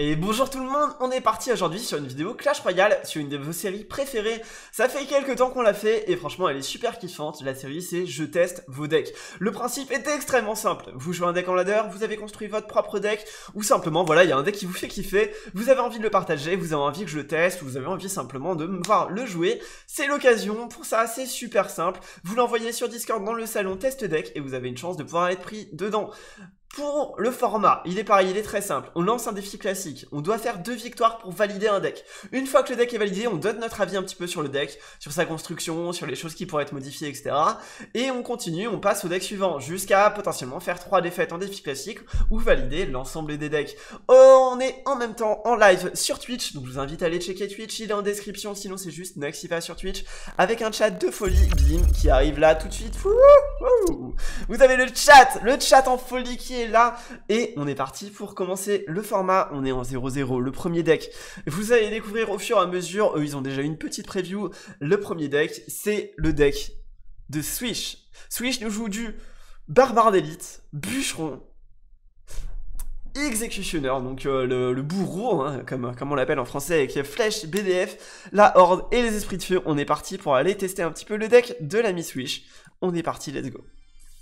Et bonjour tout le monde, on est parti aujourd'hui sur une vidéo Clash Royale, sur une de vos séries préférées. Ça fait quelques temps qu'on l'a fait et franchement elle est super kiffante. La série c'est Je teste vos decks. Le principe est extrêmement simple. Vous jouez un deck en ladder, vous avez construit votre propre deck, ou simplement voilà, il y a un deck qui vous fait kiffer, vous avez envie de le partager, vous avez envie que je le teste, ou vous avez envie simplement de me voir le jouer. C'est l'occasion, pour ça c'est super simple. Vous l'envoyez sur Discord dans le salon test deck et vous avez une chance de pouvoir être pris dedans. Pour le format, il est pareil, il est très simple. On lance un défi classique. On doit faire 2 victoires pour valider un deck. Une fois que le deck est validé, on donne notre avis un petit peu sur le deck, sur sa construction, sur les choses qui pourraient être modifiées, etc. Et on continue, on passe au deck suivant, jusqu'à potentiellement faire 3 défaites en défi classique ou valider l'ensemble des decks. On est en même temps en live sur Twitch, donc je vous invite à aller checker Twitch, il est en description, sinon c'est juste Naxiva sur Twitch, avec un chat de folie, bim, qui arrive là tout de suite. Vous avez le chat en folie qui est là et on est parti pour commencer le format. On est en 0-0, le premier deck vous allez découvrir au fur et à mesure. Eux ils ont déjà une petite preview. Le premier deck c'est le deck de Swish. Swish nous joue du Barbare d'élite, Bûcheron, Executioner, donc le bourreau, hein, comme on l'appelle en français, avec Flèche, BDF, la Horde et les esprits de feu. On est parti pour aller tester un petit peu le deck de la Miss Swish. On est parti, let's go.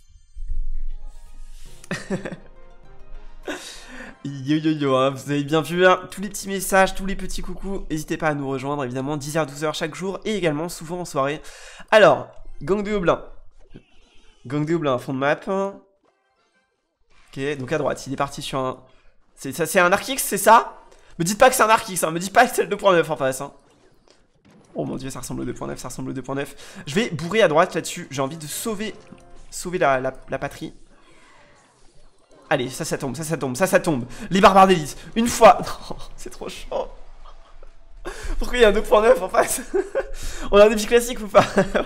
Yo yo yo, hein, vous avez bien vu hein, tous les petits messages, tous les petits coucous, n'hésitez pas à nous rejoindre évidemment 10h-12h chaque jour et également souvent en soirée. Alors, gang de Houblin. Gang de Houblin, fond de map. Ok, donc à droite, il est parti sur un... C'est un Arc X, c'est ça? Me dites pas que c'est un Arc X, hein, me dites pas que c'est le 2.9 en face. Hein. Oh mon dieu, ça ressemble au 2.9, ça ressemble au 2.9. Je vais bourrer à droite là-dessus, j'ai envie de sauver la patrie. Allez, ça tombe, ça tombe. Les barbares d'élite, une fois. Oh, c'est trop chaud. Pourquoi il y a un 2.9 en face? On a un défi classique ou pas?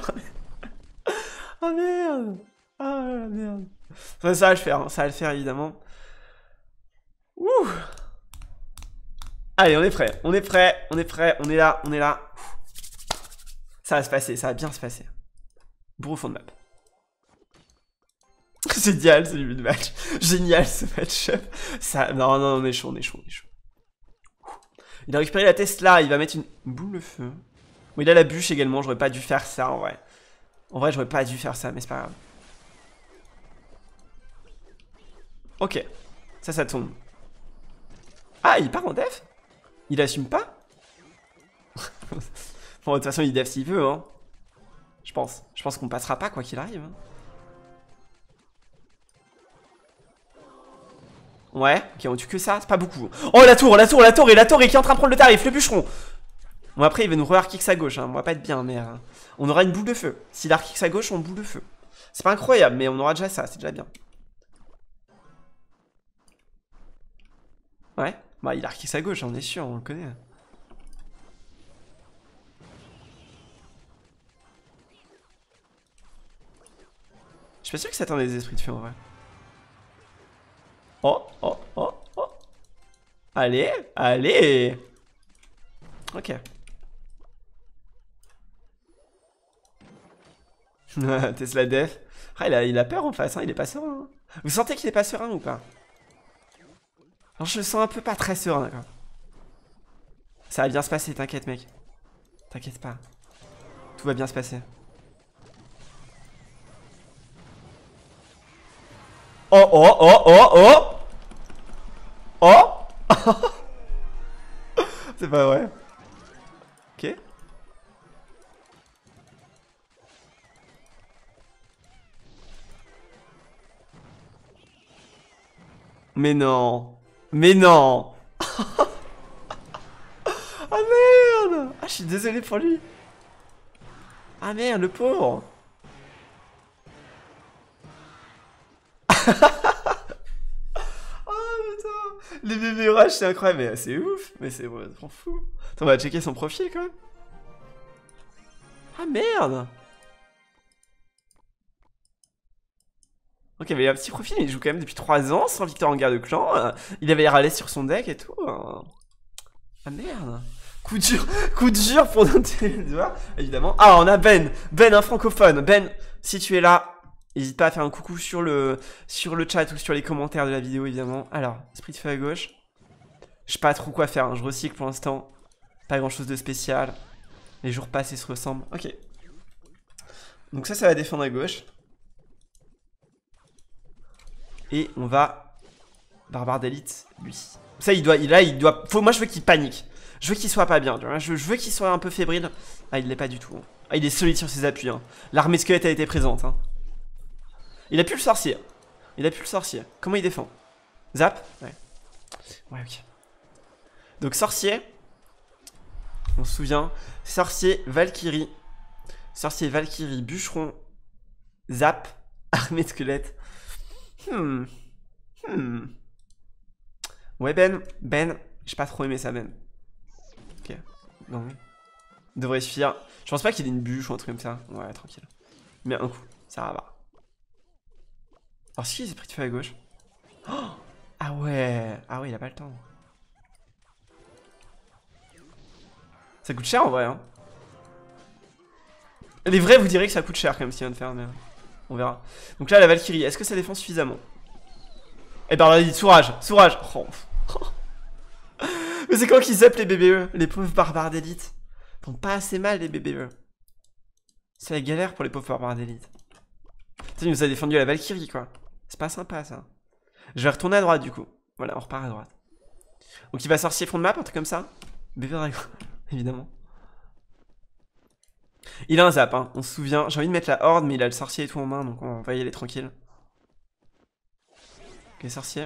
Ah merde. Ah merde. Ça va le faire, hein. Ça va le faire évidemment. Ouh. Allez, on est prêt, on est là. Ça va se passer, ça va bien se passer. Bourre au fond de map. C'est génial ce début de match. Génial ce match-up. Ça... Non, on est chaud, Il a récupéré la Tesla, il va mettre une boule de feu. Bon, il a la bûche également, j'aurais pas dû faire ça en vrai. En vrai, j'aurais pas dû faire ça, mais c'est pas grave. Ok, ça tombe. Ah, il part en def? Il assume pas? Bon, de toute façon, il def s'il veut, hein. Je pense qu'on passera pas quoi qu'il arrive. Hein. Ouais, ok, on tue que ça, c'est pas beaucoup. Oh, la tour et la tour qui est en train de prendre le tarif, le bûcheron. Bon, après, il va nous re-arc-x à gauche, hein. On va pas être bien, mais on aura une boule de feu. S'il arc-x à gauche, on boule de feu. C'est pas incroyable, mais on aura déjà ça, c'est déjà bien. Ouais, bah, il arc-x à gauche, on est sûr, on le connaît. Je suis pas sûr que ça attendait des esprits de feu, en vrai. Oh. Allez. Ok. Tesla def. Ah, il a peur en face, hein, il est pas serein. Hein. Vous sentez qu'il est pas serein ou pas? Alors, je le sens un peu pas très serein, d'accord. Ça va bien se passer, t'inquiète mec. T'inquiète pas. Tout va bien se passer. Oh. C'est pas vrai. Ok. Mais non. Ah merde. Ah, je suis désolé pour lui. Ah merde, le pauvre. Les bébés rush, c'est incroyable, mais c'est ouf, mais c'est vraiment fou. Attends, on va checker son profil quand même. Ah merde. Ok, il avait un petit profil, il joue quand même depuis 3 ans, sans victoire en guerre de clan. Il avait l'air à l'aise sur son deck et tout. Ah merde. Coup dur pour noter les doigts, évidemment. Ah, on a Ben, un francophone. Ben, si tu es là, n'hésite pas à faire un coucou sur le chat ou sur les commentaires de la vidéo, évidemment. Alors, esprit de feu à gauche. Je sais pas trop quoi faire, hein. Je recycle pour l'instant. Pas grand chose de spécial. Les jours passent et se ressemblent. Ok. Donc ça va défendre à gauche. Et on va... Barbare d'élite, lui. Ça, il doit... Moi, je veux qu'il panique. Je veux qu'il soit pas bien. Tu vois. Je veux qu'il soit un peu fébrile. Ah, il l'est pas du tout. Hein. Ah, il est solide sur ses appuis. Hein. L'armée squelette a été présente. Hein. Il a pu le sorcier. Il a pu le sorcier. Comment il défend? Zap? Ouais. Ouais, ok. Donc, sorcier. On se souvient. Sorcier, Valkyrie. Sorcier, Valkyrie, bûcheron. Zap. Armée de squelette. Ouais, Ben. J'ai pas trop aimé ça, Ben. Ok. Non. Devrait suffire. Je pense pas qu'il ait une bûche ou un truc comme ça. Ouais, tranquille. Mais un coup. Ça va. Alors, si il s'est pris de feu à gauche. Oh, ah ouais. Ah ouais, il a pas le temps. Ça coûte cher en vrai, hein. Les vrais vous direz que ça coûte cher quand même ce qu'il vient de faire, mais on verra. Donc là, la Valkyrie, est-ce que ça défend suffisamment? Eh ben, on a dit sourage. Oh. Mais c'est quand qu'ils zappent les BBE, les pauvres barbares d'élite. Ils font pas assez mal les BBE. C'est la galère pour les pauvres barbares d'élite. Il nous a défendu la Valkyrie, quoi. C'est pas sympa, ça. Je vais retourner à droite, du coup. Voilà, on repart à droite. Donc il va sorcier front de map, un truc comme ça. Bébé dragon, évidemment. Il a un zap, hein, on se souvient. J'ai envie de mettre la horde, mais il a le sorcier et tout en main, donc on va y aller tranquille. Ok, sorcier.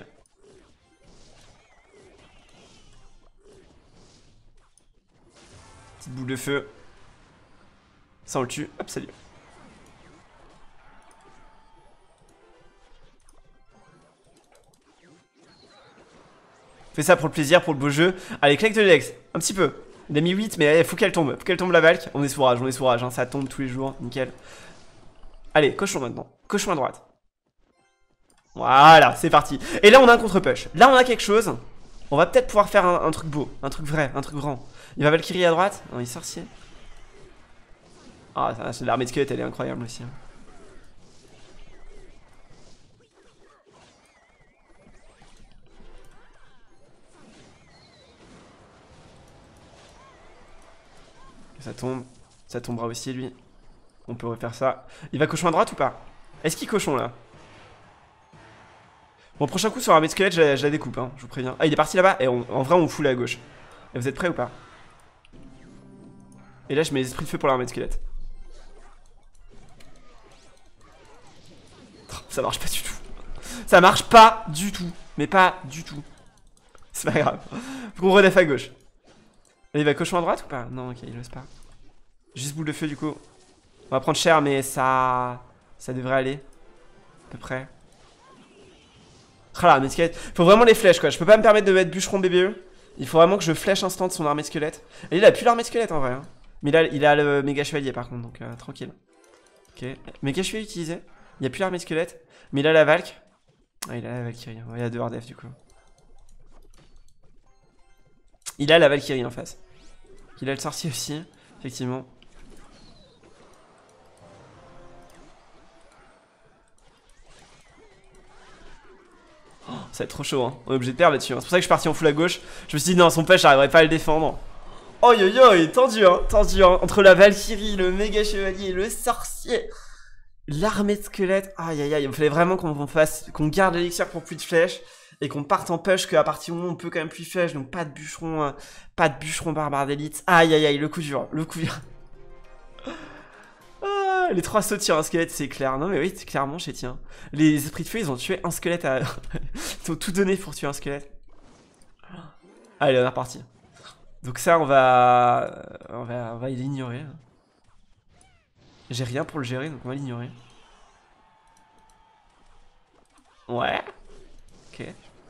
Petite boule de feu. Ça, on le tue. Hop, salut. Fais ça pour le plaisir, pour le beau jeu. Allez, claque de Lex, un petit peu. Il a mis 8, mais il faut qu'elle tombe. Faut qu'elle tombe la Valk. On est sourage, hein. Ça tombe tous les jours, nickel. Allez, cochon maintenant. Cochon à droite. Voilà, c'est parti. Et là, on a un contre-push. Là, on a quelque chose. On va peut-être pouvoir faire un truc beau, un truc vrai, un truc grand. Il va Valkyrie à droite. Non, il est sorcier. Ah, l'armée de squelette, elle est incroyable aussi. Hein. Ça tombera aussi lui. On peut refaire ça. Il va cochon à droite ou pas? Est-ce qu'il cochon là? Bon, prochain coup sur l'armée de squelette, je la découpe, hein, je vous préviens. Ah, il est parti là-bas. Et en vrai, on fout là à gauche. Et vous êtes prêts ou pas? Et là, je mets les esprits de feu pour l'armée de squelette. Ça marche pas du tout. Ça marche pas du tout. Mais pas du tout. C'est pas grave. Faut qu'on redef à gauche. Et il va cochon à droite ou pas? Non, ok, il n'ose pas. Juste boule de feu du coup. On va prendre cher, mais ça devrait aller. À peu près. Ah là, mais squelette. Faut vraiment les flèches quoi. Je peux pas me permettre de mettre bûcheron BBE. Il faut vraiment que je flèche instant son armée de squelette. Et il a plus l'armée de squelette en vrai. Hein. Mais là, il a le méga chevalier par contre, donc tranquille. Ok. Méga chevalier utilisé. Il n'y a plus l'armée de squelette. Mais il a la Valk. Ah, il a la Valkyrie. Ouais, il a deux hors def du coup. Il a la Valkyrie en face. Il a le sorcier aussi, effectivement. Oh, ça va être trop chaud, hein. On est obligé de perdre là-dessus. Hein. C'est pour ça que je suis parti en full à gauche. Je me suis dit, non, son pêche, j'arriverai pas à le défendre. Oh yo yo, il est tendu, hein. Tendu, hein. Entre la Valkyrie, le méga chevalier, le sorcier, l'armée de squelettes. Aïe aïe aïe, il fallait vraiment qu'on garde l'élixir pour plus de flèches. Et qu'on parte en push, qu'à partir du moment où on peut quand même plus flèche, donc pas de bûcheron barbare d'élite. Aïe aïe aïe, le coup dur, Ah, les 3 sauts sur un squelette, c'est clair. Non mais oui, clairement, je tiens. Les esprits de feu, ils ont tué un squelette à... Ils ont tout donné pour tuer un squelette. Allez, on est reparti. Donc ça, on va l'ignorer. J'ai rien pour le gérer, donc on va l'ignorer. Ouais. Ok.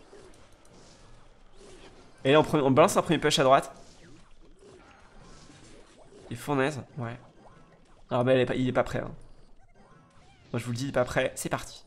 Et là, on balance un premier push à droite. Et fournaise, ouais. Alors, bah, il est pas prêt. Hein. Moi, je vous le dis, il est pas prêt. C'est parti.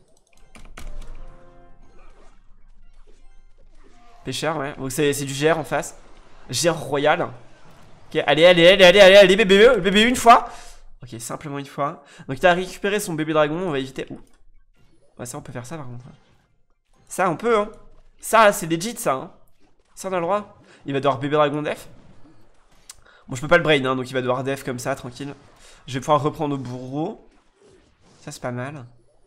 Pêcheur, ouais. Donc, c'est du GR en face. GR royal. Ok, allez, BBE une fois. Ok, simplement une fois. Donc, il a récupéré son bébé dragon. On va éviter. Ouh. Ouais, ça, on peut faire ça par contre. Ça, on peut, hein. Ça, c'est legit, ça, hein. Ça on a le droit. Il va devoir bébé dragon def. Bon, je peux pas le brain, hein, donc il va devoir def comme ça, tranquille. Je vais pouvoir reprendre au bourreau. Ça, c'est pas mal.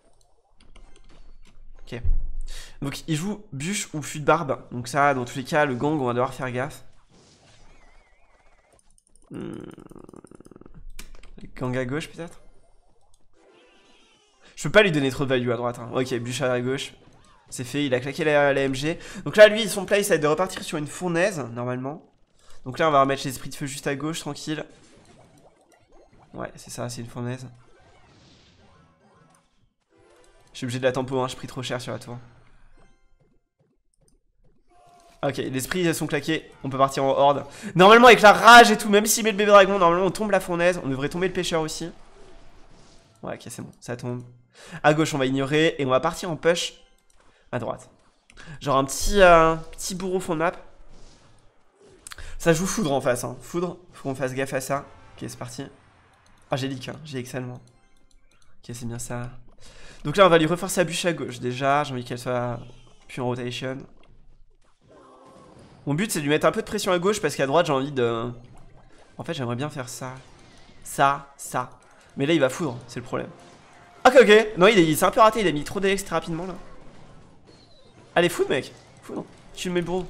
Ok. Donc, il joue bûche ou fût de barbe. Donc ça, dans tous les cas, le gang, on va devoir faire gaffe. Gang à gauche, peut-être. Je peux pas lui donner trop de value à droite. Hein. Ok, bûche à gauche. C'est fait, il a claqué la MG. Donc là, lui, son play, ça va être de repartir sur une fournaise, normalement. Donc là, on va remettre l'esprit de feu juste à gauche, tranquille. Ouais, c'est ça, c'est une fournaise. Je suis obligé de la tempo, hein, j'ai pris trop cher sur la tour. Ok, les esprits sont claqués, on peut partir en horde. Normalement, avec la rage et tout, même s'il met le bébé dragon, normalement, on tombe la fournaise. On devrait tomber le pêcheur aussi. Ouais, ok, c'est bon, ça tombe. À gauche, on va ignorer et on va partir en push à droite. Genre un petit bourreau fond de map. Ça joue foudre en face, hein. Foudre, faut qu'on fasse gaffe à ça. Ok, c'est parti. Ah, j'ai leak, hein. J'ai excellemment. Ok, c'est bien ça. Donc là, on va lui refaire sa bûche à gauche. Déjà, j'ai envie qu'elle soit plus en rotation. Mon but, c'est de lui mettre un peu de pression à gauche parce qu'à droite, j'ai envie de... En fait, j'aimerais bien faire ça. Ça. Mais là, il va foudre, c'est le problème. Ok. Non, il s'est un peu raté. Il a mis trop d'Alex très rapidement, là. Allez, foudre, mec. Foudre. Tu le mets le bro.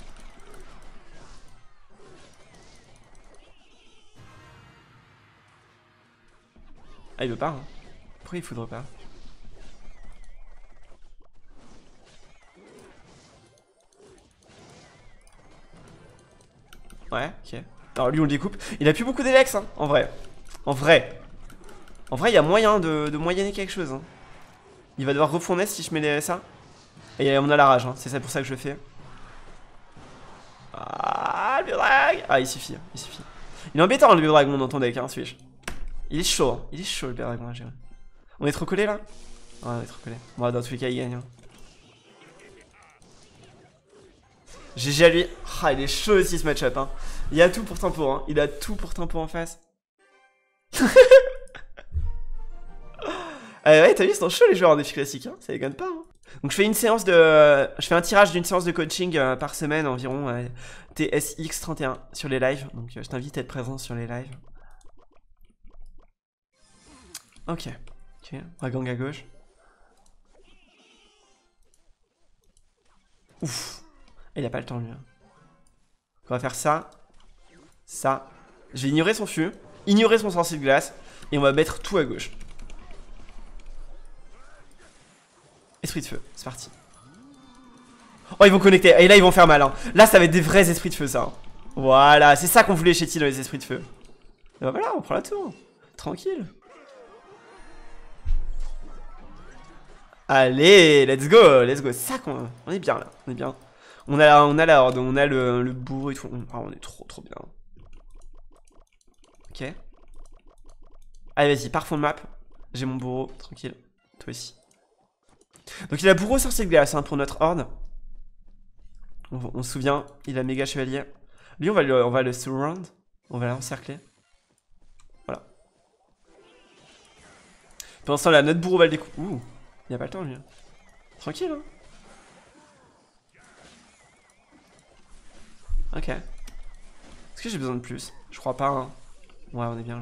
Ah, il veut pas, hein. Pourquoi il foudre pas? Ouais, ok. Alors lui on le découpe. Il a plus beaucoup d'Elex, hein, en vrai. En vrai, il y a moyen de moyenner quelque chose. Hein. Il va devoir refonder si je mets les SA. Et on a la rage, hein. C'est pour ça que je le fais. Ah, le drag. Ah, il suffit. Il est embêtant le dragon dans ton deck, hein, suis-je. Il est chaud, hein. Il est chaud le dragon, j'ai. On est trop collé là? Ouais, on est trop collé. Bon, dans tous les cas, il gagne. Hein. GG à lui. Ah, il est chaud aussi ce match-up. Hein. Il a tout pour tempo. Hein. Il a tout pour tempo en face. Ouais, t'as vu, ils sont chauds les joueurs en défi classique. Hein. Ça déconne pas. Hein. Donc je fais une séance de... Je fais un tirage d'une séance de coaching par semaine environ. TSX31 sur les lives. Donc je t'invite à être présent sur les lives. Ok. On va gang à gauche. Ouf. Il a pas le temps lui. On va faire ça. Ça. Je vais ignorer son fût. Ignorer son sorcier de glace. Et on va mettre tout à gauche. Esprit de feu. C'est parti. Oh, ils vont connecter. Et là, ils vont faire mal. Hein. Là, ça va être des vrais esprits de feu, ça. Hein. Voilà. C'est ça qu'on voulait chez T dans les esprits de feu. Et ben voilà, on prend la tour. Tranquille. Allez, let's go. C'est ça qu'on... On est bien, là. On est bien. On a la horde, on a le bourreau et tout. Ah, on est trop bien. Ok. Allez, vas-y, pars fond de map. J'ai mon bourreau, tranquille. Toi aussi. Donc il a bourreau sorcier de glace hein, pour notre horde. On se souvient, il a méga chevalier. Lui, on va le surround. On va l'encercler. Voilà. Pendant ce temps, là, notre bourreau va le découper. Ouh, il a pas le temps, lui. Tranquille, hein. Ok. Est-ce que j'ai besoin de plus? Je crois pas, hein. Ouais, on est bien, là.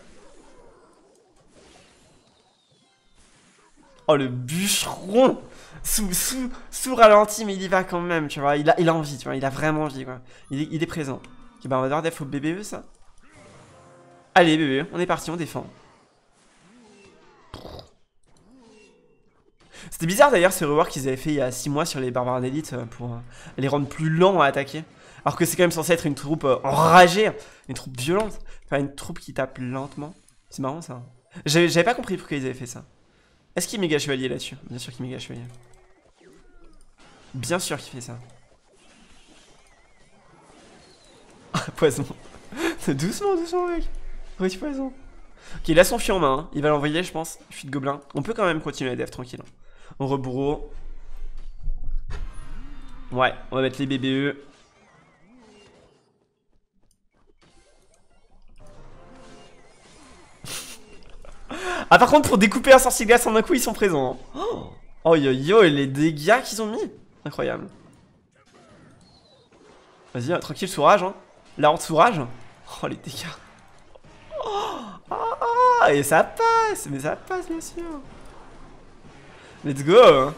Oh, le bûcheron sous ralenti, mais il y va quand même, tu vois. Il a envie, tu vois. Il a vraiment envie, quoi. Il est présent. Ok, bah on va devoir def au BBE, ça. Allez, BBE, on est parti, on défend. C'était bizarre, d'ailleurs, ce rework qu'ils avaient fait il y a 6 mois sur les barbares d'élite pour les rendre plus lents à attaquer. Alors que c'est quand même censé être une troupe enragée, une troupe violente. Enfin, une troupe qui tape lentement. C'est marrant, ça. J'avais pas compris pourquoi ils avaient fait ça. Est-ce qu'il méga chevalier là-dessus? Bien sûr qu'il méga chevalier. Bien sûr qu'il fait ça. Poison. Doucement, mec. Petit poison. Ok, il a son fion en main. Hein. Il va l'envoyer, je pense. Fuite de gobelin. On peut quand même continuer à def tranquille. On rebourreau. Ouais, on va mettre les BBE. Ah, par contre, pour découper un sorcier glace en un coup, ils sont présents. Hein. Oh yo yo, et les dégâts qu'ils ont mis. Incroyable. Vas-y, tranquille, sourage, hein. La horde sourage. Oh, les dégâts. Et ça passe, mais ça passe, bien sûr. Let's go, hein.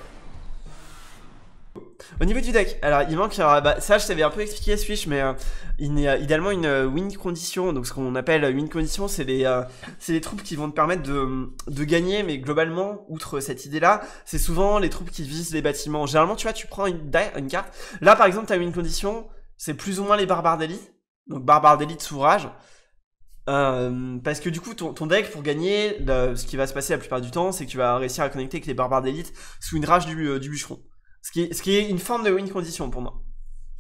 Au niveau du deck, alors il manque, bah, ça je t'avais un peu expliqué Switch, mais il y a idéalement une win condition. Donc ce qu'on appelle win condition, c'est les troupes qui vont te permettre de gagner, mais globalement, outre cette idée-là, c'est souvent les troupes qui visent les bâtiments. Généralement, tu vois, tu prends une carte. Là, par exemple, ta win condition, c'est plus ou moins les barbares d'élite. Donc barbares d'élite sous rage. Parce que du coup, ton deck, pour gagner, ce qui va se passer la plupart du temps, c'est que tu vas réussir à connecter avec les barbares d'élite sous une rage du bûcheron. Ce qui est une forme de win condition pour moi.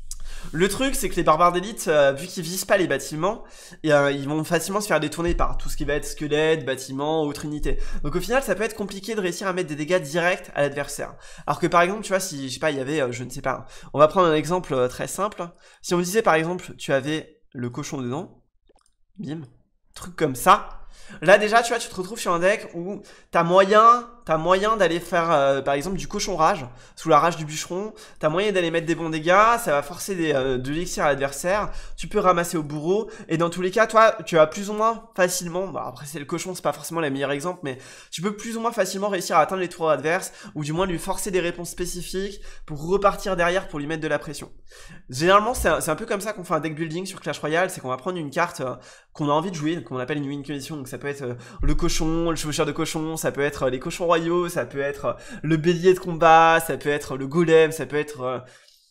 Le truc, c'est que les barbares d'élite, vu qu'ils visent pas les bâtiments, ils vont facilement se faire détourner par tout ce qui va être squelette, bâtiment, autre unité. Donc au final, ça peut être compliqué de réussir à mettre des dégâts directs à l'adversaire. Alors que par exemple, tu vois, si, je sais pas, il y avait, je ne sais pas, on va prendre un exemple très simple. Si on disait par exemple, tu avais le cochon dedans, bim, truc comme ça. Là déjà, tu vois, tu te retrouves sur un deck où t'as moyen d'aller faire, par exemple, du cochon rage, sous la rage du bûcheron. T'as moyen d'aller mettre des bons dégâts, ça va forcer de l'élixir à l'adversaire. Tu peux ramasser au bourreau. Et dans tous les cas, toi, tu vas plus ou moins facilement, bah après c'est le cochon, c'est pas forcément le meilleur exemple, mais tu peux plus ou moins facilement réussir à atteindre les tours adverses, ou du moins lui forcer des réponses spécifiques pour repartir derrière pour lui mettre de la pression. Généralement, c'est un peu comme ça qu'on fait un deck building sur Clash Royale, c'est qu'on va prendre une carte qu'on a envie de jouer, qu'on appelle une win condition. Donc ça peut être le cochon, le chevaucheur de cochon, ça peut être les cochons royaux, ça peut être le bélier de combat, ça peut être le golem, ça peut être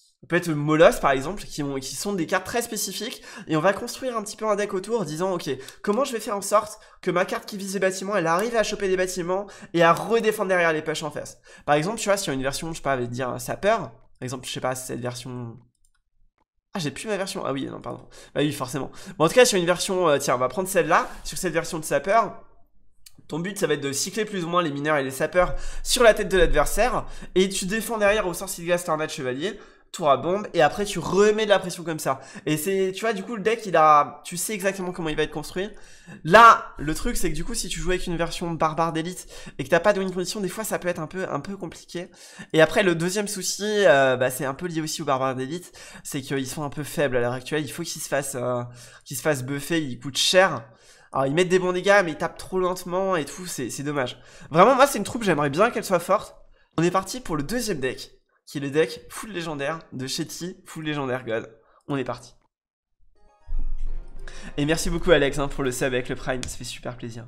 le molosse par exemple, qui sont des cartes très spécifiques, et on va construire un petit peu un deck autour en disant ok, comment je vais faire en sorte que ma carte qui vise les bâtiments, elle arrive à choper des bâtiments et à redéfendre derrière les push en face. Par exemple, tu vois, sur une version, je sais pas, avec dire sapeur, par exemple, je sais pas, cette version... Ah, j'ai plus ma version. Ah oui, non, pardon. Bah oui, forcément. Bon, en tout cas, sur une version... tiens, on va prendre celle-là. Sur cette version de sapeur, ton but, ça va être de cycler plus ou moins les mineurs et les sapeurs sur la tête de l'adversaire. Et tu défends derrière au sorcier de glace, tornade, chevalier, tour à bombe. Et après, tu remets de la pression comme ça. Et c'est... Tu vois, du coup, le deck, tu sais exactement comment il va être construit. Là, le truc, c'est que du coup, si tu joues avec une version barbare d'élite et que t'as pas de win condition, des fois, ça peut être un peu compliqué. Et après, le deuxième souci, bah, c'est un peu lié aussi aux barbares d'élite, c'est qu'ils sont un peu faibles à l'heure actuelle. Il faut qu'ils se fassent buffer, ils coûtent cher. Alors, ils mettent des bons dégâts, mais ils tapent trop lentement et tout, c'est dommage. Vraiment, moi, c'est une troupe, j'aimerais bien qu'elle soit forte. On est parti pour le deuxième deck, qui est le deck full légendaire de Shetty, full légendaire God. On est parti. Et merci beaucoup Alex pour le sub avec le Prime, ça fait super plaisir.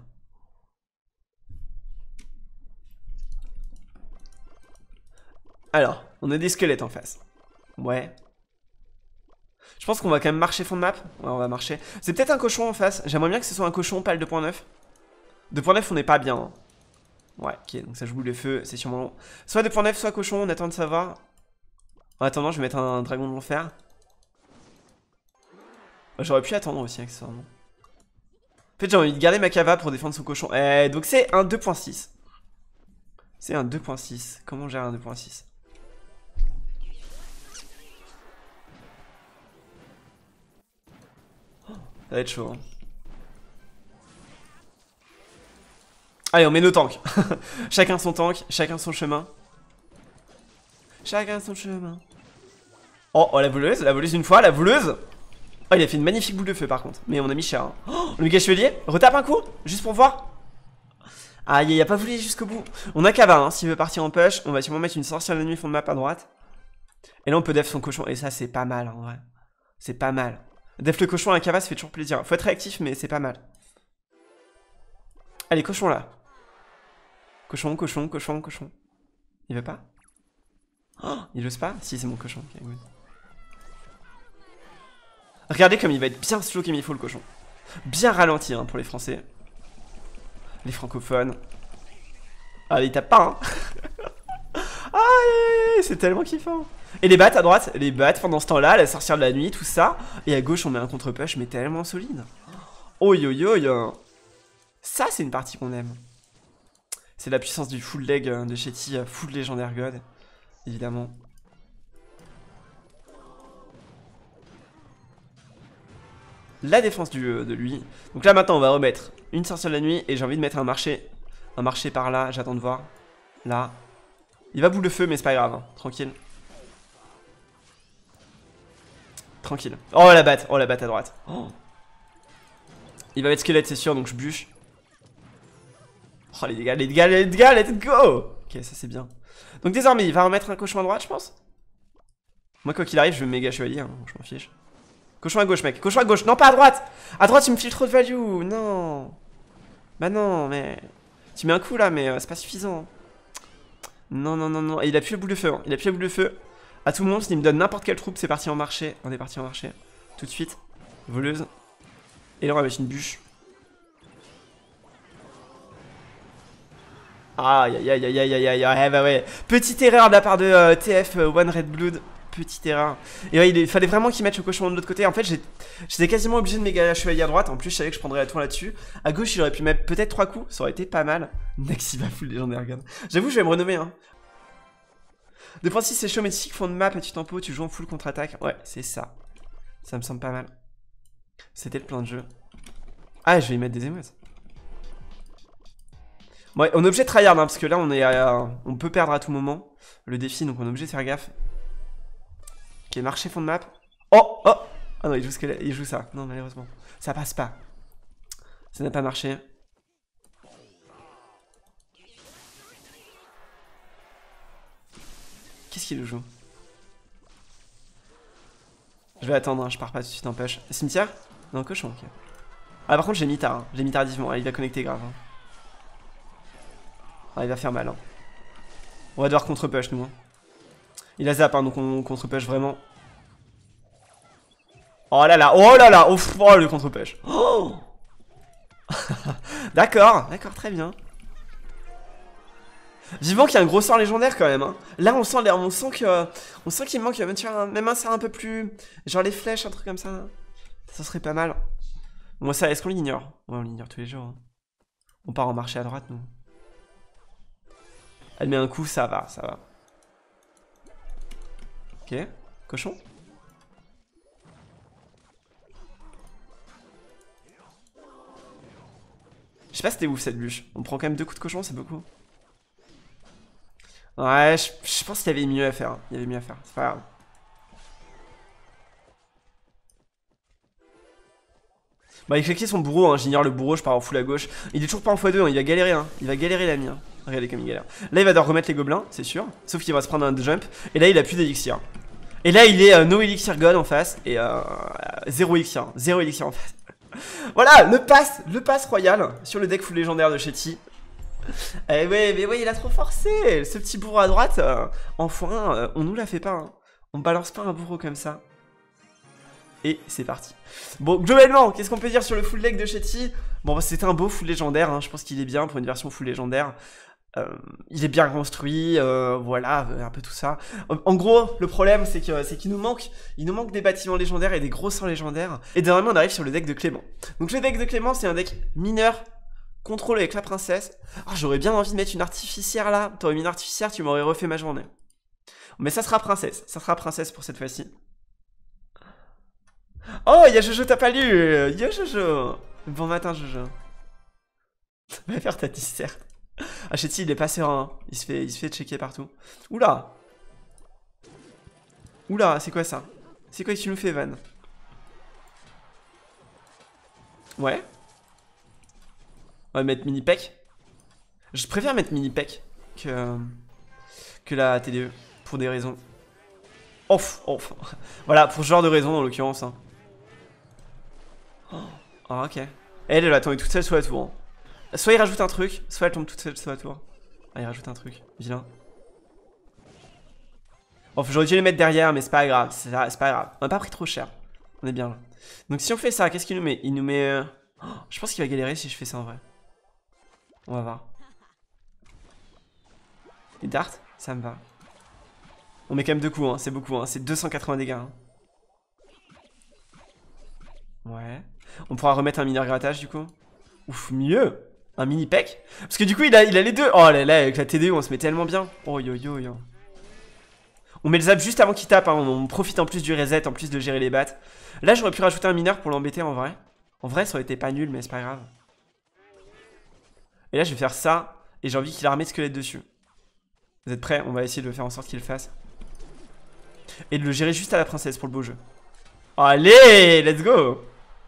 Alors, on a des squelettes en face. Ouais. Je pense qu'on va quand même marcher fond de map. Ouais, on va marcher. C'est peut-être un cochon en face. J'aimerais bien que ce soit un cochon, pas le 2.9. 2.9, on n'est pas bien. Hein. Ouais, ok, donc ça joue le feu, c'est sûrement long. Soit 2.9, soit cochon, on attend de savoir. En attendant, je vais mettre un dragon de l'enfer. J'aurais pu attendre aussi, accessoirement. En fait, j'ai envie de garder ma cava pour défendre son cochon. Donc c'est un 2.6. C'est un 2.6. Comment on gère un 2.6? Ça va être chaud. Hein. Allez, on met nos tanks. Chacun son tank, chacun son chemin. Chacun son chemin. Oh, la voleuse une fois, la voleuse. Oh, il a fait une magnifique boule de feu par contre. Mais on a mis cher. Hein. Oh, le méga chevalier, retape un coup, juste pour voir. Ah, il a pas voulu jusqu'au bout. On a Kava, hein, s'il veut partir en push. On va sûrement mettre une sorcière de nuit fond de map à droite. Et là, on peut def son cochon. Et ça, c'est pas mal en vrai. C'est pas mal. Def le cochon à Kava, ça fait toujours plaisir. Faut être réactif, mais c'est pas mal. Allez, cochon là. Cochon, cochon, cochon, cochon. Il veut pas? Oh, il ose pas? Si, c'est mon cochon. Okay, good. Regardez comme il va être bien slow comme il faut le cochon. Bien ralenti hein, pour les Français. Les francophones. Ah, il tape pas, hein. Ah, c'est tellement kiffant. Et les battes à droite, les battes pendant ce temps-là, la sorcière de la nuit, tout ça. Et à gauche, on met un contre-push, mais tellement solide. Oh yo yo yo. Ça, c'est une partie qu'on aime. C'est la puissance du full leg de Shetty, full légendaire God, évidemment. La défense de lui. Donc là maintenant on va remettre une sorcière de la nuit et j'ai envie de mettre un marché. Un marché par là, j'attends de voir. Là. Il va boule de feu mais c'est pas grave, hein. Tranquille. tranquille. Oh la batte à droite. Oh. Il va être squelette, c'est sûr, donc je bûche. Oh les dégâts, let's go. Ok, ça c'est bien. Donc désormais, il va remettre un cochon à droite, je pense. Moi, quoi qu'il arrive, je vais méga chevalier, hein, je m'en fiche. Cochon à gauche, mec. Cochon à gauche. Non, pas à droite. À droite, tu me files trop de value. Non. Bah non, mais... Tu mets un coup, là, mais c'est pas suffisant. Non, non, non, non. Et il a plus le boule de feu. Hein. Il a plus le boule de feu. À tout moment, s'il me donne n'importe quelle troupe, c'est parti en marché. On est parti en marché. Tout de suite. Voleuse. Et là, on va mettre une bûche. Aïe, aïe, aïe, aïe, aïe, aïe, aïe. Bah ouais. Petite erreur de la part de TF One Red Blood. Petite erreur. Et ouais, il fallait vraiment qu'il mette le cochon de l'autre côté. En fait, j'étais quasiment obligé de méga chevalier à droite. En plus, je savais que je prendrais la tour là-dessus. À gauche, il aurait pu mettre peut-être 3 coups. Ça aurait été pas mal. Nexiva full légendaire, regarde. J'avoue, je vais me renommer. Hein. De principe, c'est chaud, mais si fond de map et tu tempo, tu joues en full contre-attaque. Ouais, c'est ça. Ça me semble pas mal. C'était le plan de jeu. Ah, je vais y mettre des émotes. Ouais, on est obligé de tryhard, hein, parce que là, on peut perdre à tout moment le défi, donc on est obligé de faire gaffe. Ok, marché fond de map. Oh, oh. Ah non, il joue ça. Non, malheureusement. Ça passe pas. Ça n'a pas marché. Qu'est-ce qu'il nous joue? Je vais attendre, hein, je pars pas tout de suite en push. Cimetière? Non, cochon, ok. Ah, par contre, j'ai mis tard. Hein. J'ai mis tardivement. Il va connecter grave. Hein. Ah, il va faire mal. Hein. On va devoir contre-push, nous. Hein. Il a zap, hein, donc on contre-push vraiment. Oh là là, oh, oh le contre-push. Oh d'accord, d'accord, très bien. Vivement qu'il y a un gros sort légendaire quand même. Hein. Là, on sent qu'il manque même un sort un peu plus, genre les flèches, un truc comme ça. Ça serait pas mal. Bon, ça, est-ce qu'on l'ignore? Ouais, on l'ignore tous les jours. Hein. On part en marché à droite, nous. Elle met un coup, ça va, ça va. Ok, cochon. Je sais pas si c'était ouf cette bûche. On prend quand même 2 coups de cochon, c'est beaucoup. Ouais, je pense qu'il y avait mieux à faire. Il y avait mieux à faire, c'est pas grave. Bah, il fait cliquer son bourreau, hein. J'ignore le bourreau, je pars en full à gauche. Il est toujours pas en x2, hein. Il va galérer, hein. Il va galérer l'ami. Hein. Regardez comme il galère. Là, il va devoir remettre les gobelins, c'est sûr. Sauf qu'il va se prendre un jump. Et là, il a plus d'élixir. Et là, il est no elixir god en face. Et 0 élixir. 0 élixir en face. Voilà, le pass royal sur le deck full légendaire de Chetty. Eh ouais, mais ouais, il a trop forcé. Ce petit bourreau à droite, en x1, on nous la fait pas. Hein. On balance pas un bourreau comme ça. Et c'est parti. Bon, globalement, qu'est-ce qu'on peut dire sur le full deck de Chetty? Bon, bah, c'était un beau full légendaire, hein. Je pense qu'il est bien pour une version full légendaire. Il est bien construit, voilà, un peu tout ça. En gros, le problème, c'est qu'il nous manque des bâtiments légendaires et des gros sorts légendaires. Et dernièrement, on arrive sur le deck de Clément. Donc le deck de Clément, c'est un deck mineur, contrôle avec la princesse. Oh, j'aurais bien envie de mettre une artificière là. T'aurais mis une artificière, tu m'aurais refait ma journée. Mais ça sera princesse pour cette fois-ci. Oh, y'a Jojo, t'as pas lu. Yo Jojo. Bon matin Jojo. Va faire ta disserte. Ah, Chetty, il est pas serein. Il se fait checker partout. Oula. Oula, c'est quoi ça? C'est quoi que tu nous fais, Van? Ouais. On va mettre mini pec. Je préfère mettre mini pec que la TDE. Pour des raisons. Off. Voilà, pour ce genre de raisons, en l'occurrence. Hein. Oh, ok. Elle va tomber toute seule sous la tour. Hein. Soit il rajoute un truc, soit elle tombe toute seule sur la tour. Ah, il rajoute un truc, vilain. Bon, j'aurais dû les mettre derrière, mais c'est pas grave, c'est pas grave. On a pas pris trop cher, on est bien là. Donc si on fait ça, qu'est-ce qu'il nous met? Il nous met... Oh, je pense qu'il va galérer si je fais ça en vrai. On va voir. Et Dart, ça me va. On met quand même 2 coups, hein. C'est beaucoup, hein. C'est 280 dégâts. Hein. Ouais. On pourra remettre un mineur grattage du coup. Ouf, mieux. Un mini pec. Parce que du coup, il a les deux. Oh là là, avec la TDE, on se met tellement bien. Oh yo yo yo. On met le zap juste avant qu'il tape. Hein. On profite en plus du reset, en plus de gérer les battes. Là, j'aurais pu rajouter un mineur pour l'embêter en vrai. En vrai, ça aurait été pas nul, mais c'est pas grave. Et là, je vais faire ça. Et j'ai envie qu'il armée de squelette dessus. Vous êtes prêts? On va essayer de faire en sorte qu'il le fasse. Et de le gérer juste à la princesse pour le beau jeu. Allez, let's go.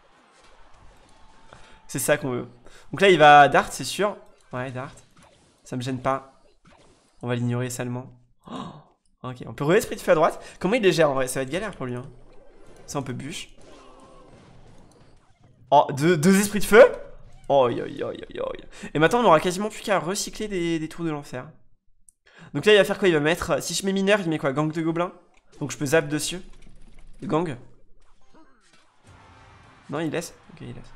C'est ça qu'on veut. Donc là, il va Dart, c'est sûr. Ouais, Dart. Ça me gêne pas. On va l'ignorer salement. Oh, ok, on peut re-esprit de feu à droite. Comment il les gère en vrai? Ça va être galère pour lui. Hein. Ça, on peut bûche. Oh, deux esprits de feu. Oh, et maintenant, on aura quasiment plus qu'à recycler des tours de l'enfer. Donc là, il va faire quoi? Il va mettre... Si je mets mineur, il met quoi? Gang de gobelins. Donc je peux zap dessus. Gang. Non, il laisse. Ok, il laisse.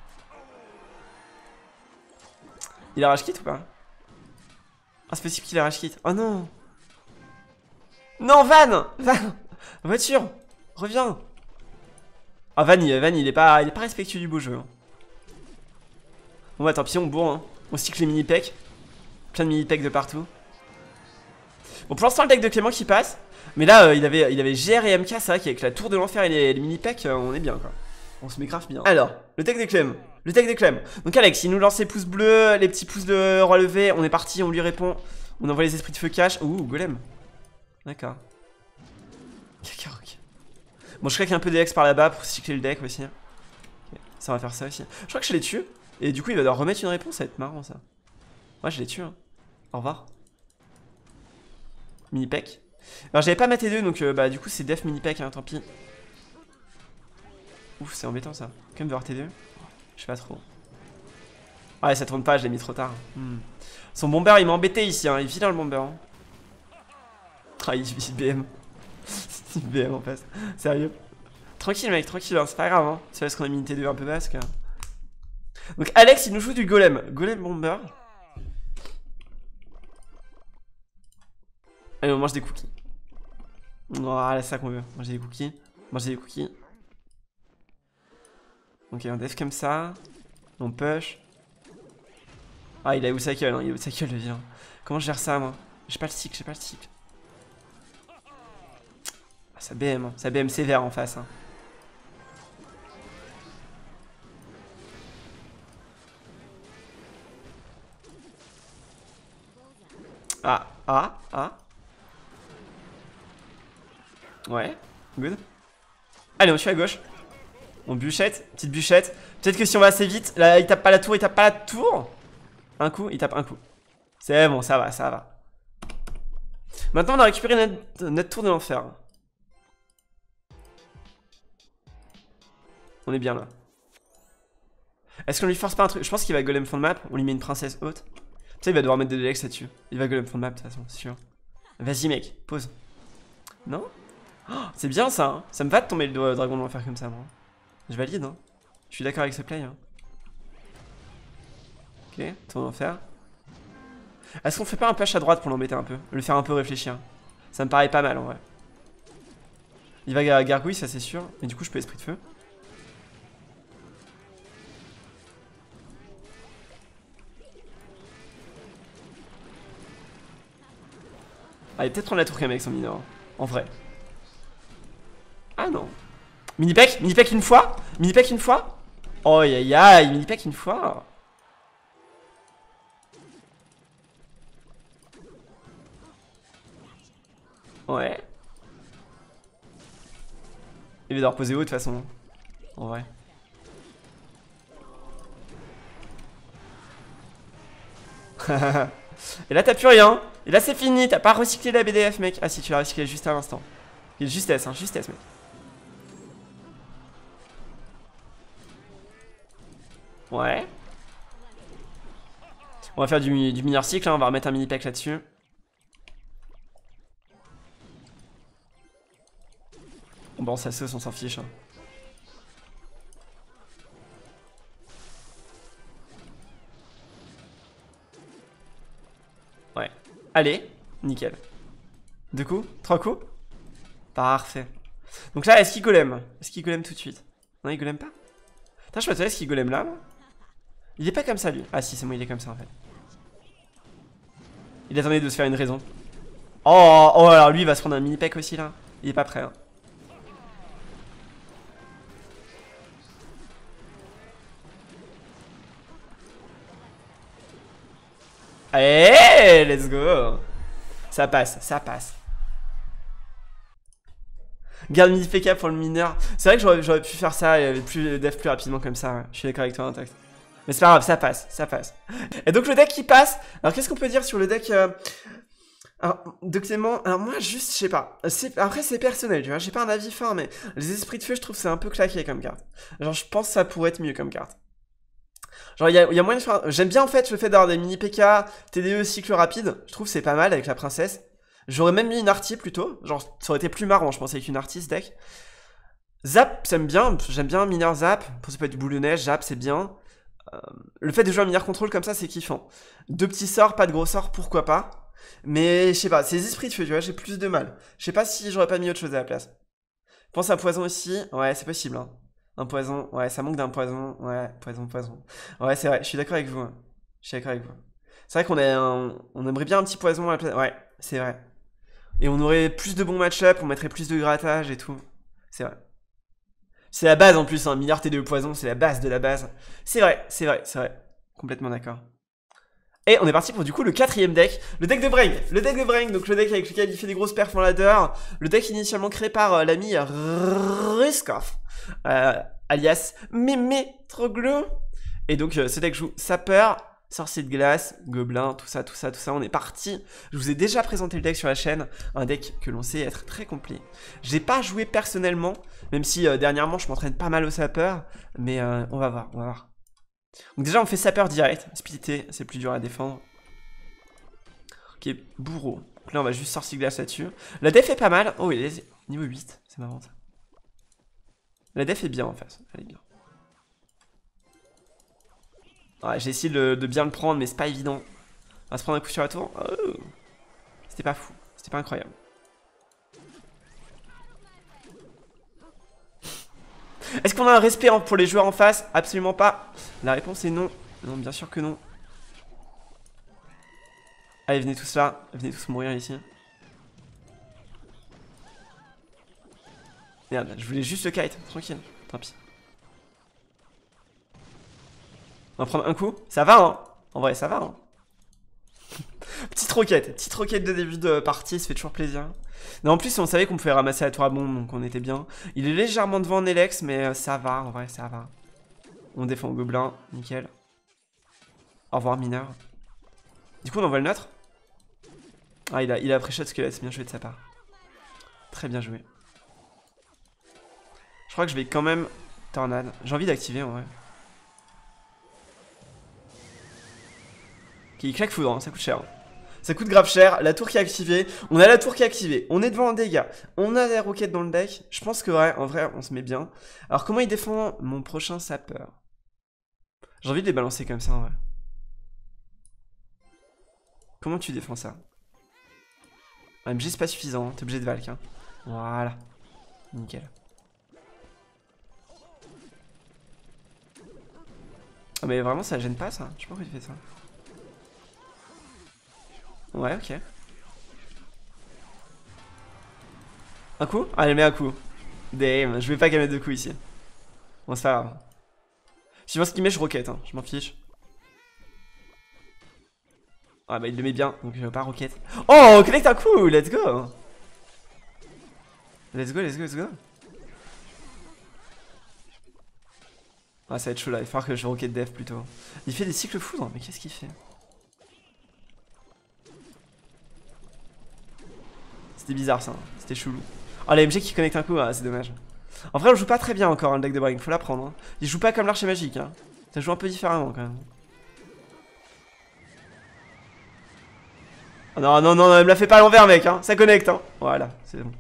Il a rage quit ou pas? Ah, c'est possible qu'il a rage quit. Oh non. Non, Van. Voiture. Reviens. Ah, Van, il est pas respectueux du beau jeu. Hein. Bon, bah tant pis, on bourre. Hein. On cycle les mini-pecs. Plein de mini-pecs de partout. Bon, pour l'instant, le deck de Clément qui passe. Mais là, il avait GR et MK. C'est vrai qu'avec la tour de l'enfer et les mini-pecs, on est bien, quoi. On se met grave bien. Alors, le deck des Clem. Le deck des Clem. Donc, Alex, il nous lance les pouces bleus, les petits pouces de roi levé. On est parti, on lui répond. On envoie les esprits de feu cash. Ouh, golem. D'accord. Ok. Bon, je claque un peu des X par là-bas pour cycler le deck aussi. Okay. Ça va faire ça aussi. Je crois que je l'ai tué. Et du coup, il va devoir remettre une réponse. Ça va être marrant, ça. Ouais, je l'ai tué. Hein. Au revoir. Mini-peck. Alors, j'avais pas ma T2, donc bah, du coup, c'est def mini-peck, hein, tant pis. Ouf, c'est embêtant ça. Quand même de voir T2. Je sais pas trop. Ouais, ça tourne pas, je l'ai mis trop tard. Son bomber, il m'a embêté ici, hein. Il vit dans le bomber. Hein. Ah, il BM. Il BM en face. Sérieux. Tranquille, mec, tranquille, hein. C'est pas grave. Hein. C'est parce qu'on a mis une T2 un peu basque. Donc, Alex, il nous joue du golem. Golem bomber. Allez, on mange des cookies. Voilà, c'est ça qu'on veut. Manger des cookies. Manger des cookies. Ok, on def comme ça. On push. Ah, il a où sa gueule, hein. Il a où sa gueule, le vilain. Comment je gère ça, moi? J'ai pas le cycle, Ah, ça BM, hein. Ça BM sévère en face. Hein. Ah. Ouais, good. Allez, on suit à gauche. On bûchette, petite bûchette. Peut-être que si on va assez vite, là, il tape pas la tour, Un coup, il tape un coup. C'est bon, ça va. Maintenant, on a récupéré notre tour de l'enfer. On est bien là. Est-ce qu'on lui force pas un truc? Je pense qu'il va golem fond de map. On lui met une princesse haute. Ça, il va devoir mettre des DLX là-dessus. Il va golem fond de map de toute façon, c'est sûr. Vas-y, mec, pose. Non? Oh, c'est bien ça, hein. Ça me va de tomber le dragon de l'enfer comme ça, moi. Je valide, hein. Je suis d'accord avec ce play, hein. Ok, tour de l'enfer. Est-ce qu'on fait pas un push à droite pour l'embêter un peu? Le faire un peu réfléchir. Ça me paraît pas mal en vrai. Il va gargouille, ça c'est sûr. Mais du coup, je peux esprit de feu. Allez, peut-être prendre la tour quand même avec son mineur. En vrai. Ah non. Mini-peck une fois. Mini-peck une fois. Oh aïe, mini-peck une fois. Ouais. Il va devoir poser haut de toute façon. En vrai. Et là t'as plus rien. Et là c'est fini. T'as pas recyclé la BDF, mec. Ah si, tu l'as recyclé juste à l'instant. Justesse, hein, justesse, mec. Ouais. On va faire du mineur cycle, hein. On va remettre un mini pack là-dessus. Bon, ça sauce, on s'en fiche. Hein. Ouais. Allez, nickel. 2 coups? 3 coups? Parfait. Donc là, est-ce qu'il golem? Est-ce qu'il golem tout de suite? Non, il golem pas? Putain, je me est-ce qu'il golem là, moi? Il est pas comme ça, lui. Ah si, c'est moi, il est comme ça, en fait. Il attendait de se faire une raison. Oh, alors lui, il va se prendre un mini-pack aussi, là. Il est pas prêt, hein. Allez, let's go. Ça passe, ça passe. Garde mini PK pour le mineur. C'est vrai que j'aurais pu faire ça et plus def plus rapidement comme ça. Ouais. Je suis d'accord avec toi, Intact. Mais c'est pas grave, ça passe, ça passe. Et donc le deck qui passe. Alors qu'est-ce qu'on peut dire sur le deck Alors, de Clément, alors moi juste, je sais pas. Après c'est personnel, tu vois, j'ai pas un avis fort, mais les esprits de feu, je trouve que c'est un peu claqué comme carte. Genre je pense que ça pourrait être mieux comme carte. Genre il y a moyen de faire... J'aime bien en fait le fait d'avoir des mini PK, TDE, cycle rapide. Je trouve que c'est pas mal avec la princesse. J'aurais même mis une artie plutôt. Genre ça aurait été plus marrant je pense avec une artie ce deck. Zap, j'aime bien mineur zap. Ça peut être du boule de neige, zap c'est bien. Le fait de jouer un mineur contrôle comme ça c'est kiffant. Deux petits sorts, pas de gros sorts, pourquoi pas. Mais je sais pas, c'est les esprits de feu, tu vois, j'ai plus de mal. Je sais pas si j'aurais pas mis autre chose à la place. Pense à poison aussi, ouais c'est possible hein. Un poison, ouais, ça manque d'un poison. Ouais, poison. Ouais, c'est vrai, je suis d'accord avec vous. Hein. Je suis d'accord avec vous. C'est vrai on aimerait bien un petit poison à la place. Ouais, c'est vrai. Et on aurait plus de bons match-up, on mettrait plus de grattage et tout. C'est vrai. C'est la base en plus, hein. Milliard TDE poison, c'est la base de la base. C'est vrai. Complètement d'accord. Et on est parti pour du coup le quatrième deck, le deck de Brain. Le deck de Brain, donc le deck avec lequel il fait des grosses perfs en ladder. Le deck initialement créé par l'ami Ruskov, alias Mémétroglou. Et donc ce deck joue Sapeur, Sorcier de glace, Gobelin, tout ça, on est parti. Je vous ai déjà présenté le deck sur la chaîne, un deck que l'on sait être très complet. J'ai pas joué personnellement, même si dernièrement je m'entraîne pas mal au Sapeur, mais on va voir. Donc déjà on fait sapeur direct, splitté, c'est plus dur à défendre. Ok, bourreau. Donc là on va juste sorcier glace là-dessus. La def est pas mal. Oh il est niveau 8, c'est marrant ça. La def est bien en face, elle est bien. Ouais, j'ai essayé de bien le prendre mais c'est pas évident. On va se prendre un coup sur la tour. Oh. C'était pas fou, c'était pas incroyable. Est-ce qu'on a un respect pour les joueurs en face? Absolument pas. La réponse est non. Non, bien sûr que non. Allez, venez tous là. Venez tous mourir ici. Merde, je voulais juste le kite. Tranquille. Tant pis. On va prendre un coup. Ça va, hein? En vrai, ça va, hein? Petite roquette de début de partie, ça fait toujours plaisir. Non, en plus, on savait qu'on pouvait ramasser la tour à bombe, donc on était bien. Il est légèrement devant Nelex, mais ça va, en vrai, ça va. On défend Gobelin, nickel. Au revoir, mineur. Du coup, on envoie le neutre. Ah, il a pré-shot squelette, c'est bien joué de sa part. Très bien joué. Je crois que je vais quand même tornade. J'ai envie d'activer, en vrai. Ok, il claque foudre, hein, ça coûte cher. Ça coûte grave cher, la tour qui est activée, on a la tour qui est activée, on est devant un dégât, on a des roquettes dans le deck, je pense que ouais, en vrai, on se met bien. Alors comment il défend mon prochain sapeur? J'ai envie de les balancer comme ça en vrai. Comment tu défends ça? MG c'est pas suffisant, t'es obligé de Valk. Hein. Voilà, nickel. Ah mais vraiment ça gêne pas ça, je sais pas pourquoi tu fais ça. Ouais, ok. Un coup? Allez, mets un coup. Damn, je vais pas qu'à mettre deux coups ici. Bon, c'est pas grave. Suivant ce qu'il met, je roquette, hein. Je m'en fiche. Ah bah il le met bien, donc je vais pas roquette. Oh, on connecte un coup, let's go. Let's go. Ah ça va être chaud là, il va falloir que je roquette def plutôt. Il fait des cycles foudre, mais qu'est-ce qu'il fait? C'était bizarre ça, c'était chelou. Oh la MG qui connecte un coup, ah, c'est dommage. En vrai on joue pas très bien encore hein, le deck de Brain, faut l'apprendre. Hein. Il joue pas comme l'archer magique, hein. Ça joue un peu différemment quand même. Oh, non, ne me la fais pas à l'envers mec, hein. Ça connecte, hein. Voilà, c'est bon.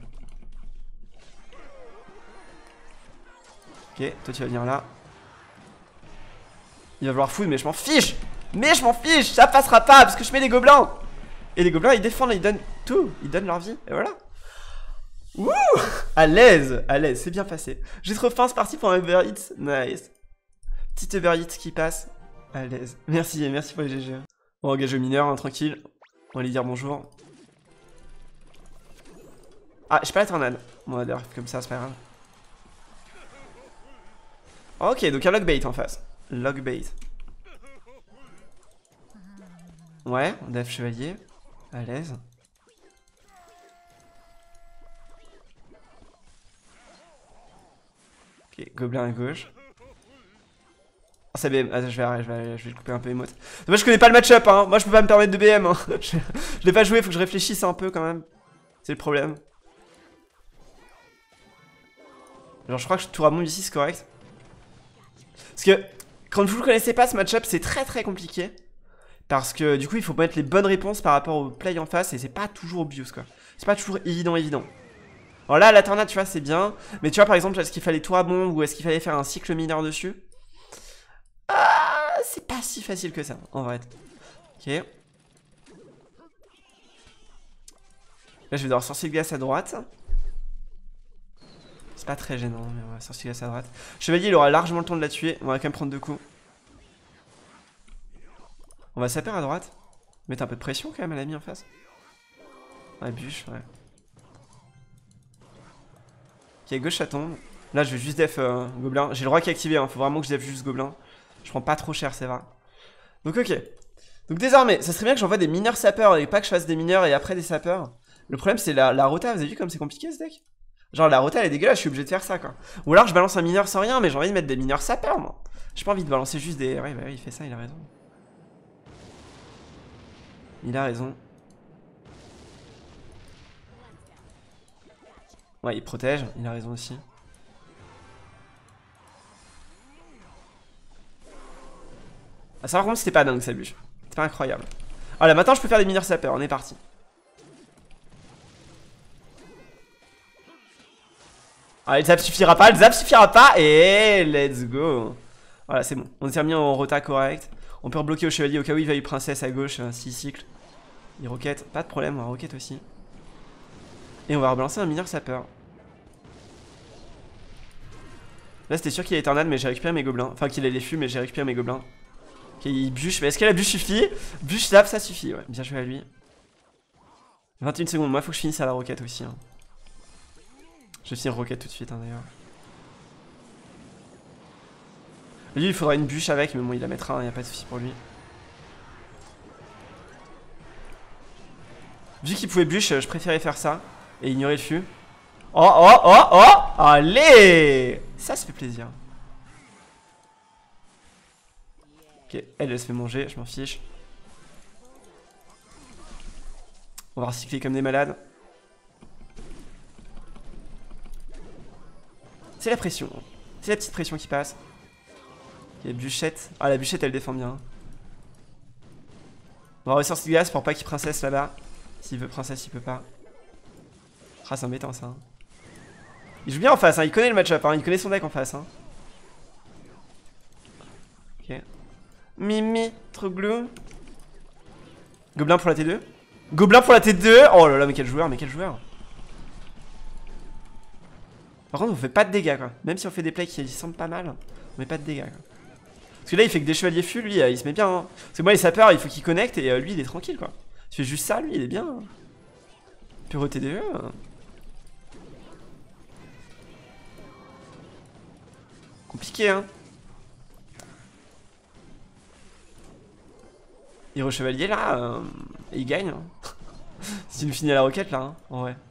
Ok, toi tu vas venir là. Il va vouloir foudre, mais je m'en fiche. Ça passera pas parce que je mets les gobelins. Et les gobelins ils défendent, ils donnent tout, ils donnent leur vie, et voilà. Wouh. À l'aise, c'est bien passé. J'ai trop faim, c'est parti pour un Uber Eats. Nice. Petite Uber Eats qui passe. À l'aise. Merci pour les GG. On engage le mineur, hein, tranquille. On va lui dire bonjour. Ah, j'ai pas la tornade. Bon, d'ailleurs, comme ça, c'est pas grave. Ok, donc un logbait en face. Logbait. Ouais, def chevalier. À l'aise. Gobelin à gauche. Oh, ça BM. Attends, je vais couper un peu les mots. Moi, je connais pas le match-up, hein. Moi, je peux pas me permettre de BM. Hein. Je l'ai pas joué, faut que je réfléchisse un peu quand même. C'est le problème. Genre, je crois que tour à bombe ici, c'est correct. Parce que, quand vous ne connaissez pas ce match-up, c'est très compliqué. Parce que, du coup, il faut mettre les bonnes réponses par rapport au play en face. Et c'est pas toujours obvious, quoi. C'est pas toujours évident. Alors là, la tornade, tu vois, c'est bien. Mais tu vois, par exemple, est-ce qu'il fallait tour à bombe ou est-ce qu'il fallait faire un cycle mineur dessus? C'est pas si facile que ça, en vrai. Ok. Là, je vais devoir sortir le glace à droite. C'est pas très gênant, mais on va sortir le glace à droite. Chevalier, il aura largement le temps de la tuer. On va quand même prendre 2 coups. On va saper à droite. Mettre un peu de pression quand même à l'ami en face. Ouais, bûche, ouais. Ok, gauche ça tombe. Là, je vais juste def gobelin. J'ai le roi qui est activé, hein. Faut vraiment que je def juste gobelin. Je prends pas trop cher, c'est vrai. Donc, ok. Donc, désormais, ça serait bien que j'envoie des mineurs sapeurs et pas que je fasse des mineurs et après des sapeurs. Le problème, c'est la rota. Vous avez vu comme c'est compliqué ce deck? Genre, la rota, elle est dégueulasse. Je suis obligé de faire ça, quoi. Ou alors, je balance un mineur sans rien, mais j'ai envie de mettre des mineurs sapeurs, moi. J'ai pas envie de balancer juste des. Ouais, bah oui, il fait ça, il a raison. Il a raison. Ouais, il protège, il a raison aussi. Ah, ça par contre c'était pas dingue sa bûche. C'était pas incroyable. Ah là maintenant je peux faire des mineurs sapeurs, on est parti. Ah, le zap suffira pas, et let's go. Voilà, c'est bon, on s'est remis en rota correct. On peut rebloquer au chevalier au cas où il va y princesse à gauche, 6 cycles. Il roquette, pas de problème, on va roquette aussi. Et on va rebalancer un mineur sapeur. Là c'était sûr qu'il allait tornade mais j'ai récupéré mes gobelins. Enfin qu'il allait fût mais j'ai récupéré mes gobelins. Ok, il bûche, mais est-ce que la bûche suffit? Bûche zap, ça suffit, ouais, bien joué à lui. 21 secondes, moi faut que je finisse à la roquette aussi. Hein. Je vais finir roquette tout de suite hein, d'ailleurs. Lui il faudra une bûche avec, mais bon il la mettra, il n'y a pas de souci pour lui. Vu qu'il pouvait bûche, je préférais faire ça et ignorer le fût. Oh allez, ça fait plaisir. Ok, elle se fait manger, je m'en fiche. On va recycler comme des malades. C'est la pression. C'est la petite pression qui passe. Ok, bûchette. Ah, la bûchette, elle défend bien. On va ressortir glace pour pas qu'il princesse là-bas. S'il veut princesse, il peut pas. Ah, c'est embêtant ça. Il joue bien en face, hein. Il connaît le match-up, hein. Il connaît son deck en face. Hein. Ok. Mimi, trop glou. Gobelin pour la T2. Gobelin pour la T2. Oh là là, mais quel joueur, Par contre, on fait pas de dégâts, quoi. Même si on fait des plays qui semblent pas mal, on met pas de dégâts, quoi. Parce que là, il fait que des chevaliers fûts, lui, il se met bien. Hein. Parce que moi, les sapeurs, il faut qu'il connecte et lui, il est tranquille, quoi. Tu fais juste ça, lui, il est bien. Hein. Pure TDE. Compliqué, hein. Hero chevalier, là, et il gagne. Hein. Si tu me finis à la roquette, là, hein, en vrai.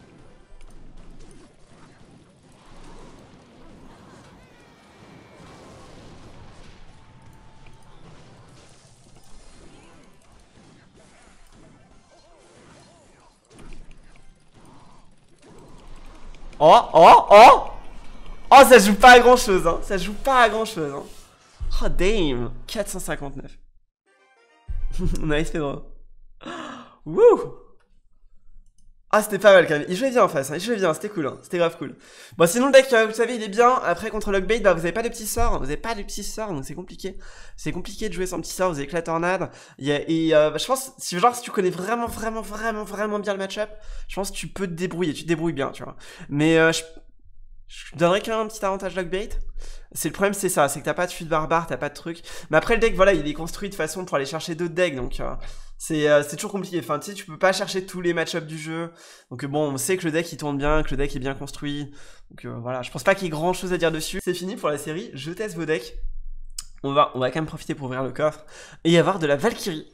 Oh, ça joue pas à grand chose, hein. Ça joue pas à grand chose, hein. Oh, damn. 459. Nice, Pedro. Wouh. Ah, c'était pas mal quand même. Il jouait bien en face, hein. Il jouait bien, c'était cool, hein. C'était grave cool. Bon, sinon le deck, vous savez, il est bien. Après, contre Lockbait, bah, vous avez pas de petits sorts. Vous avez pas de petits sorts, donc c'est compliqué. C'est compliqué de jouer sans petits sorts. Vous avez que la tornade. Je pense, si tu connais vraiment bien le match-up, je pense que tu peux te débrouiller. Tu te débrouilles bien, tu vois. Mais je donnerais quand même un petit avantage Lockbait. C'est le problème, c'est ça, c'est que t'as pas de fût de barbare, t'as pas de truc. Mais après le deck, voilà, il est construit de façon pour aller chercher d'autres decks, donc c'est toujours compliqué. Enfin, tu sais, tu peux pas chercher tous les match-ups du jeu. Donc bon, on sait que le deck il tourne bien, que le deck est bien construit. Donc voilà, je pense pas qu'il y ait grand chose à dire dessus. C'est fini pour la série, je teste vos decks. On va quand même profiter pour ouvrir le coffre et y avoir de la Valkyrie.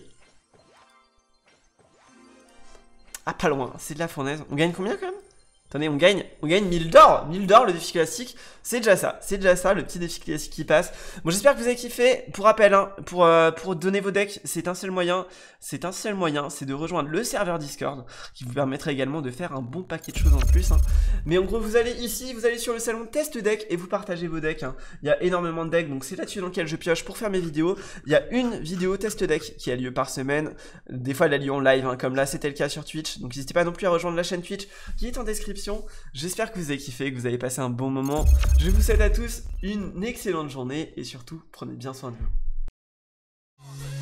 Ah, pas loin, c'est de la fournaise. On gagne combien quand même? Attendez, on gagne 1000 d'or. 1000 d'or, le défi classique. C'est déjà ça, le petit défi classique qui passe. Bon, j'espère que vous avez kiffé. Pour rappel, hein, pour donner vos decks, c'est un seul moyen, c'est de rejoindre le serveur Discord, qui vous permettra également de faire un bon paquet de choses en plus. Hein. Mais en gros, vous allez ici, vous allez sur le salon test deck et vous partagez vos decks. Hein. Il y a énormément de decks, donc c'est là-dessus dans lequel je pioche pour faire mes vidéos. Il y a une vidéo test deck qui a lieu par semaine. Des fois, elle a lieu en live, hein, comme là, c'était le cas sur Twitch. Donc n'hésitez pas non plus à rejoindre la chaîne Twitch qui est en description. J'espère que vous avez kiffé, que vous avez passé un bon moment. Je vous souhaite à tous une excellente journée et surtout, prenez bien soin de vous.